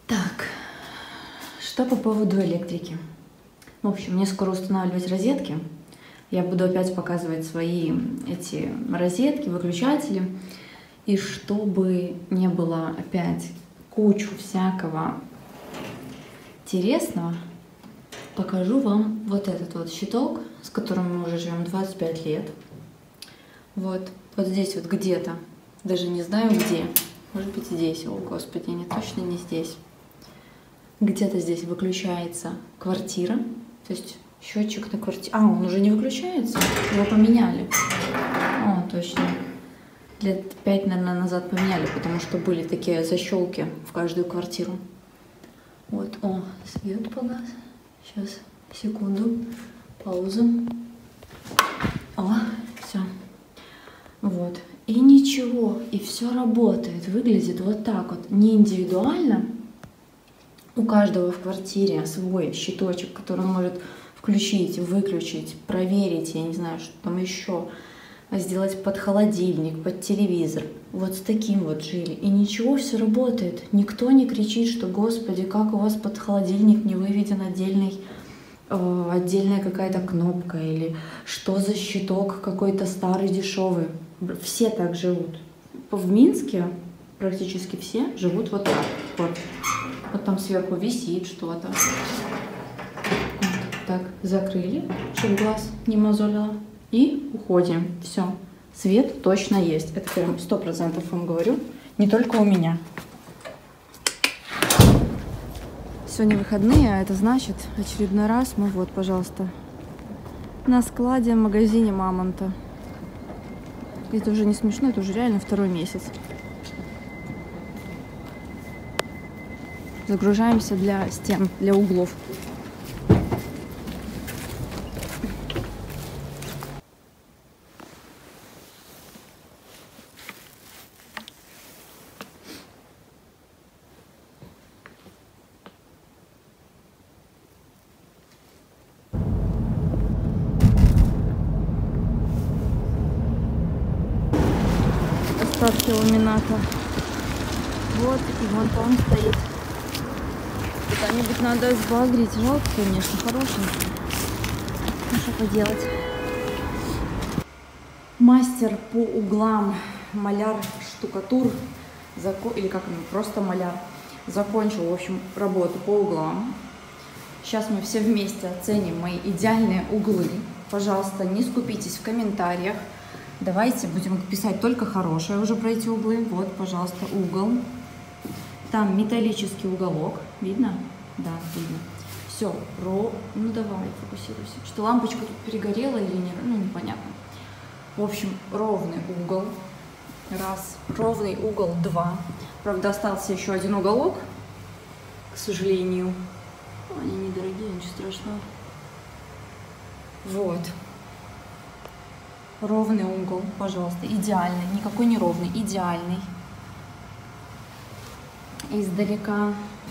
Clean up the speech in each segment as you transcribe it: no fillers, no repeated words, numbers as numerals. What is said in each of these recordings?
Так, что по поводу электрики? В общем, мне скоро устанавливать розетки. Я буду опять показывать свои эти розетки, выключатели. И чтобы не было опять кучу всякого интересного, покажу вам вот этот вот щиток, с которым мы уже живем 25 лет. Вот здесь вот где-то, даже не знаю где, может быть здесь, о господи, не точно не здесь. Где-то здесь выключается квартира, то есть счетчик на квартире. А, он уже не выключается, его поменяли. О, точно. Лет 5, наверное, назад поменяли, потому что были такие защелки в каждую квартиру. Вот, о, свет погас. Сейчас, секунду, пауза. О, все. Вот. И ничего, и все работает, выглядит вот так вот, не индивидуально. У каждого в квартире свой щиточек, который он может включить, выключить, проверить, я не знаю, что там еще, сделать под холодильник, под телевизор. Вот с таким вот жили. И ничего, все работает. Никто не кричит, что, господи, как у вас под холодильник не выведен отдельная какая-то кнопка, или что за щиток какой-то старый, дешевый. Все так живут. В Минске практически все живут вот так. Вот там сверху висит что-то. Так, закрыли, чтобы глаз не мозолило. И уходим. Все. Свет точно есть. Это прям 100% вам говорю. Не только у меня. Сегодня выходные, а это значит, очередной раз мы вот, пожалуйста, на складе в магазине Мамонта. Это уже не смешно, это уже реально 2-й месяц. Загружаемся для стен, для углов. Остатки ламината. Вот, и вон там стоит. Куда-нибудь надо сбагрить. Жалко, конечно, хорошенький. Ну, что поделать. Мастер по углам, маляр, штукатур, или как он, просто маляр, закончил, в общем, работу по углам. Сейчас мы все вместе оценим мои идеальные углы. Пожалуйста, не скупитесь в комментариях. Давайте будем писать только хорошее уже про эти углы. Вот, пожалуйста, угол. Там металлический уголок. Видно? Да, видно. Все, ну давай, фокусируйся. Что лампочка тут перегорела или нет? Ну, непонятно. В общем, ровный угол. Раз. Ровный угол 2. Правда, остался еще один уголок, к сожалению. Они недорогие, ничего страшного. Вот. Ровный угол, пожалуйста, идеальный. Никакой не ровный, идеальный. Издалека,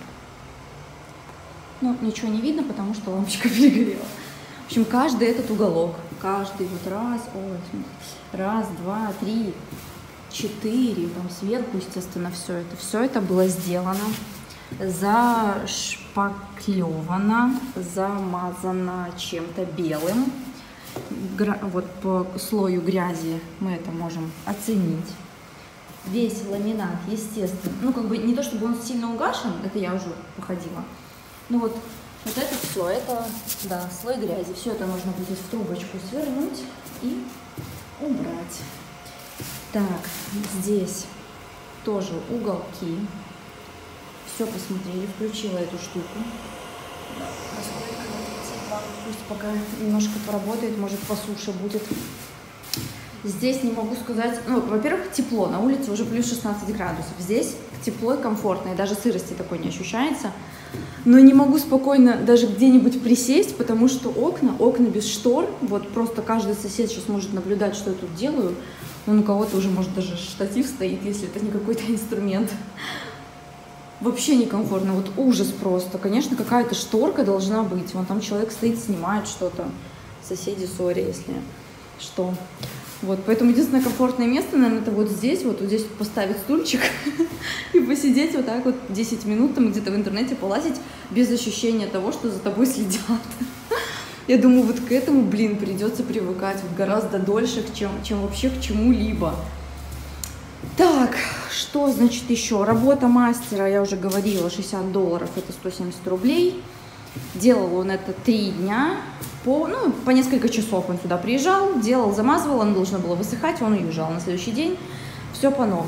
ну, ничего не видно, потому что лампочка перегорела. В общем, каждый этот уголок, каждый вот раз, два, 3, 4, там сверху, естественно, все это было сделано, зашпаклевано, замазано чем-то белым. Вот по слою грязи мы это можем оценить. Весь ламинат, естественно, ну как бы не то чтобы он сильно угашен, это я уже походила. Ну вот этот слой, это, да, слой грязи. Все это нужно будет в трубочку свернуть и убрать. Так, здесь тоже уголки. Все посмотрели, включила эту штуку. Пусть пока немножко поработает, может по суше будет. Здесь не могу сказать, ну, во-первых, тепло, на улице уже плюс 16 градусов. Здесь тепло и комфортно, и даже сырости такой не ощущается. Но не могу спокойно даже где-нибудь присесть, потому что окна без штор. Вот просто каждый сосед сейчас может наблюдать, что я тут делаю. Он у кого-то уже, может, даже штатив стоит, если это не какой-то инструмент. Вообще некомфортно, вот ужас просто. Конечно, какая-то шторка должна быть. Вон там человек стоит, снимает что-то. Соседи, сори, если. что. Вот, поэтому единственное комфортное место, наверное, это вот здесь поставить стульчик и посидеть вот так вот 10 минут, там где-то в интернете полазить без ощущения того, что за тобой следят. Я думаю, вот к этому, блин, придется привыкать вот гораздо дольше, чем вообще к чему-либо. Так, что значит еще? Работа мастера, я уже говорила, $60, это 170 рублей. Делал он это 3 дня, по несколько часов он сюда приезжал, делал, замазывал, оно должно было высыхать, он уезжал на следующий день, все по новой.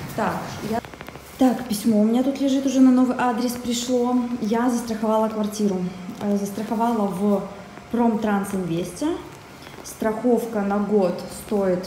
Так, письмо у меня тут лежит, уже на новый адрес пришло. Я застраховала квартиру, застраховала в Промтрансинвесте. Страховка на год стоит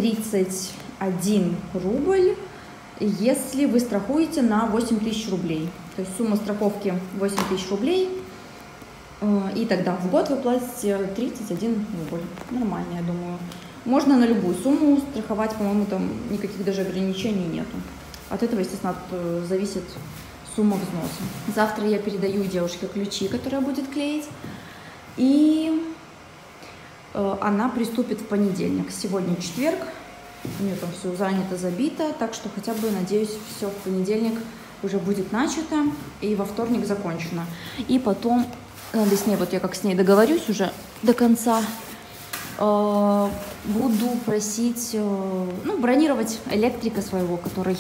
31 рубль, если вы страхуете на 8000 рублей. То есть сумма страховки 8000 рублей. И тогда в год вы платите 31 рубль. Нормально, я думаю. Можно на любую сумму страховать, по-моему, там никаких даже ограничений нету. От этого, естественно, зависит сумма взноса. Завтра я передаю девушке ключи, которая будет клеить. И она приступит в понедельник. Сегодня четверг. У нее там все занято, забито. Так что хотя бы, надеюсь, все в понедельник уже будет начато. И во вторник закончено. И потом... Надо с ней, вот я как с ней договорюсь уже до конца, буду просить, бронировать электрика своего, который...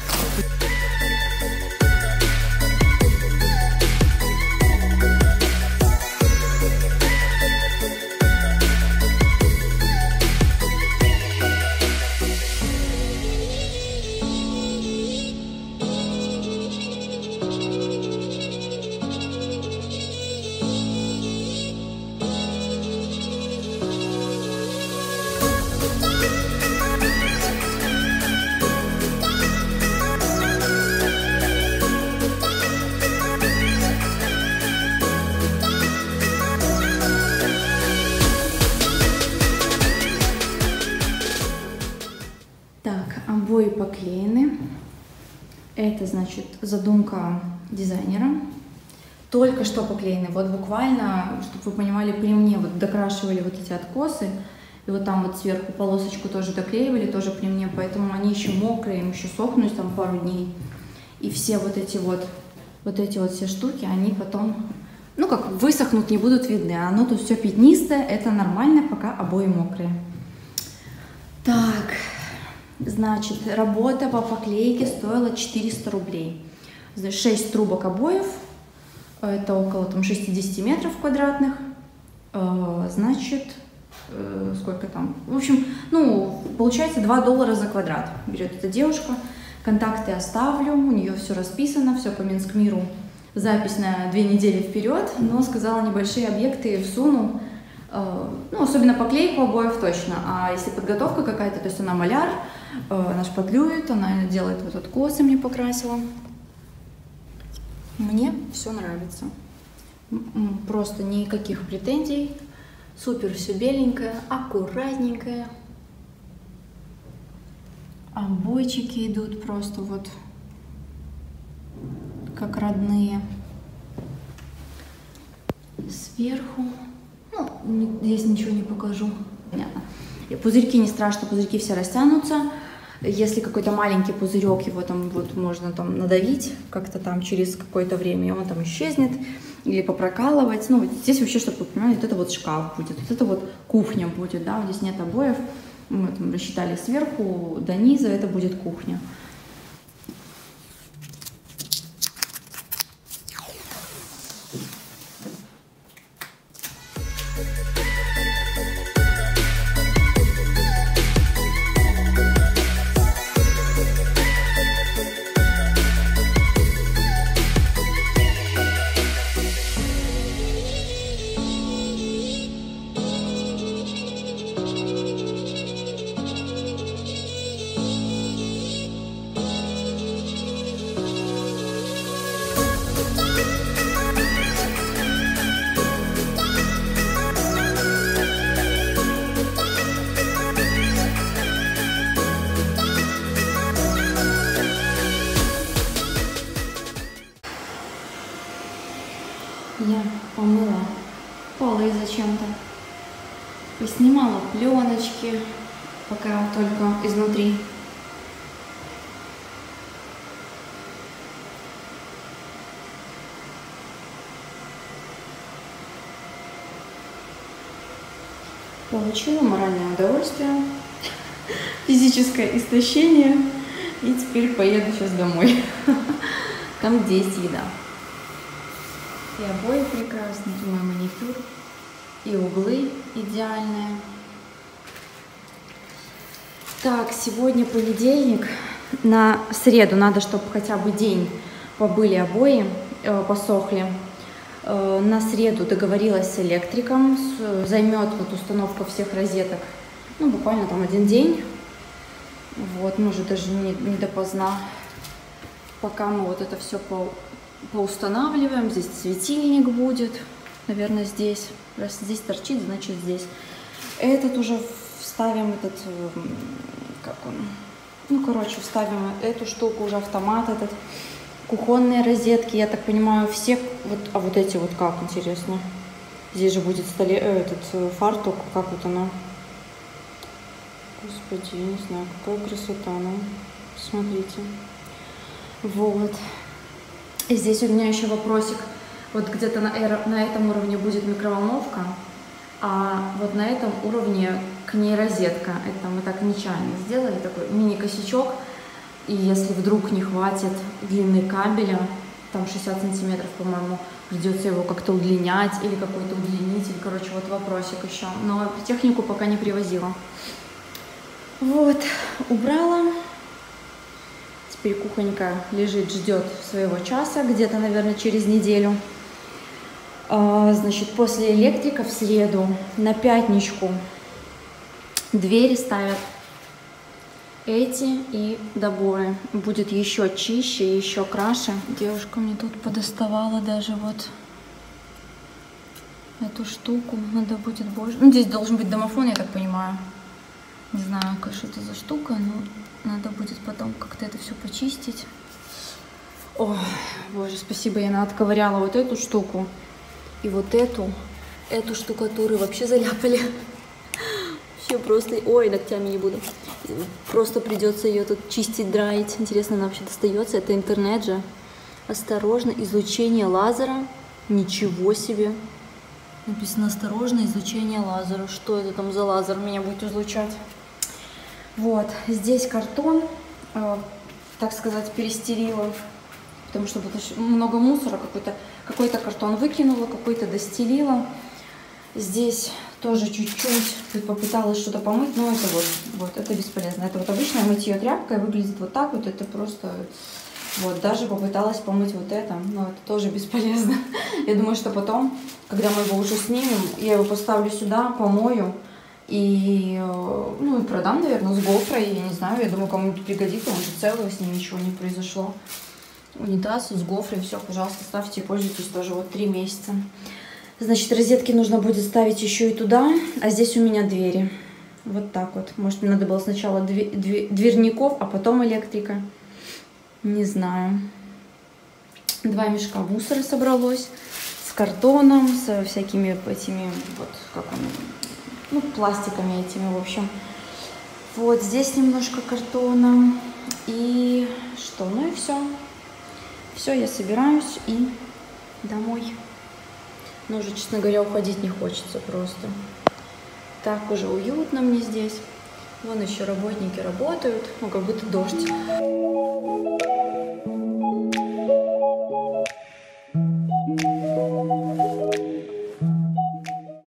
Обои поклеены. Это, значит, задумка дизайнера. Только что поклеены. Вот буквально, чтобы вы понимали, при мне вот докрашивали вот эти откосы. И вот там вот сверху полосочку тоже доклеивали, тоже при мне. Поэтому они еще мокрые, им еще сохнуть там пару дней. И все вот эти вот все штуки, они потом, высохнут, не будут видны. А оно тут все пятнистое, это нормально, пока обои мокрые. Так... Значит, работа по поклейке стоила 400 рублей. 6 трубок обоев, это около там 60 метров квадратных. Значит, сколько там? В общем, получается $2 за квадрат берет эта девушка. Контакты оставлю, у нее все расписано, все по Минскмиру. Запись на 2 недели вперед, но сказала, небольшие объекты всуну. Особенно поклейку обоев точно. А если подготовка какая-то, то есть она маляр, она шпатлюет, она делает вот откосы, мне покрасила. Мне все нравится. Просто никаких претензий. Супер все беленькое, аккуратненькое. Обойчики идут просто вот как родные. Сверху. Здесь ничего не покажу. Понятно. Пузырьки не страшно, пузырьки все растянутся. Если какой-то маленький пузырек, его там вот можно там надавить как-то там через какое-то время, и он там исчезнет, или попрокалывать. Здесь вообще, чтобы вы понимали, вот это вот шкаф будет, вот это вот кухня будет, да, здесь нет обоев. Мы там рассчитали сверху до низа, это будет кухня. Я помыла полы зачем-то. Поснимала пленочки, пока только изнутри. Получила моральное удовольствие, физическое истощение, и теперь поеду сейчас домой, там где есть еда. И обои прекрасные, и мой маникюр, и углы идеальные. Так, сегодня понедельник, на среду надо, чтобы хотя бы день побыли обои, посохли. На среду договорилась с электриком, займет вот установка всех розеток, ну, буквально там 1 день. Вот, может, даже не допоздна, пока мы вот это все поустанавливаем. Здесь светильник будет, наверное, здесь. Раз здесь торчит, значит здесь. Этот уже вставим, этот, как он, ну, короче, вставим эту штуку, уже автомат этот. Кухонные розетки, я так понимаю, все, вот, а вот эти вот как, интересно. Здесь же будет этот фартук, как вот оно. Господи, я не знаю, какая красота, ну, смотрите. Вот. И здесь у меня еще вопросик. Вот где-то на этом уровне будет микроволновка, а вот на этом уровне к ней розетка. Это мы так нечаянно сделали, такой мини-косячок. И если вдруг не хватит длины кабеля, там 60 сантиметров, по-моему, придется его как-то удлинять или какой-то удлинитель. Короче, вот вопросик еще. Но технику пока не привозила. Вот, убрала. Теперь кухонька лежит, ждет своего часа, где-то, наверное, через неделю. Значит, после электрика в среду на пятничку двери ставят эти и доборы. Будет еще чище, еще краше. Девушка мне тут подоставала даже вот эту штуку. Надо будет больше. Ну, здесь должен быть домофон, я так понимаю. Не знаю, что это за штука, но надо будет потом как-то это все почистить. Ой, боже, спасибо, я отковыряла вот эту штуку и вот эту штукатуру вообще заляпали. Вообще просто, ой, ногтями не буду. Просто придется ее тут чистить, драить. Интересно, она вообще достается. Это интернет же. Осторожно, излучение лазера. Ничего себе. Написано осторожно, излучение лазера. Что это там за лазер меня будет излучать? Вот, здесь картон, так сказать, перестелила, потому что много мусора, какой-то картон выкинула, какой-то достелила. Здесь тоже чуть-чуть попыталась что-то помыть, но это вот, это бесполезно. Это вот обычное мытье тряпкой, выглядит вот так вот, это просто, вот, даже попыталась помыть вот это, но это тоже бесполезно. Я думаю, что потом, когда мы его уже снимем, я его поставлю сюда, помою. И, ну, и продам, наверное, с гофрой, я не знаю, я думаю, кому-нибудь пригодится, может, целого с ним ничего не произошло. Унитаз с гофрой, все, пожалуйста, ставьте и пользуйтесь тоже, вот 3 месяца. Значит, розетки нужно будет ставить еще и туда, а здесь у меня двери. Вот так вот. Может, мне надо было сначала дверников, а потом электрика. Не знаю. 2 мешка мусора собралось, с картоном, со всякими этими, вот, как он... Ну, пластиками этими, в общем. Вот здесь немножко картона. И что? Ну и все. Все, я собираюсь и домой. Но уже, честно говоря, уходить не хочется просто. Так уже уютно мне здесь. Вон еще работники работают. Ну, как будто дождь.